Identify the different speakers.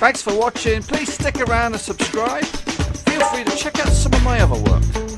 Speaker 1: Thanks for watching. Please stick around and subscribe. Feel free to check out some of my other work.